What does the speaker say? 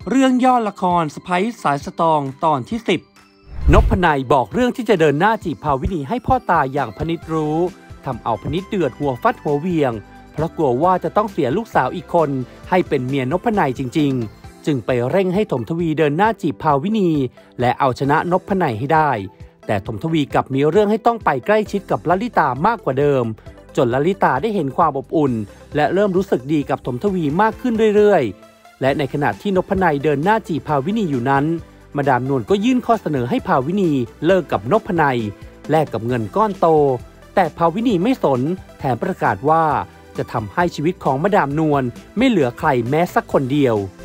เรื่องย่อละครสไปซ์สายสตองตอนที่10นพนัยบอกเรื่องที่จะเดินหน้าจีบภาวินีให้พ่อตาอย่างพนิษรู้ทำเอาพนิษเดือดหัวฟัดหัวเวียงเพราะกลัวว่าจะต้องเสียลูกสาวอีกคนให้เป็นเมียนพนัยจริงๆจึงไปเร่งให้ถมทวีเดินหน้าจีบภาวินีและเอาชนะนพนัยให้ได้แต่ถมทวีกลับมีเรื่องให้ต้องไปใกล้ชิดกับลลิตามากกว่าเดิมจนลลิตาได้เห็นความอบอุ่นและเริ่มรู้สึกดีกับถมทวีมากขึ้นเรื่อยๆและในขณะที่นพนัยเดินหน้าจีบภาวินีอยู่นั้นมาดามนวลก็ยื่นข้อเสนอให้ภาวินีเลิกกับนพนัยแลกกับเงินก้อนโตแต่ภาวินีไม่สนแถมประกาศว่าจะทำให้ชีวิตของมาดามนวลไม่เหลือใครแม้สักคนเดียว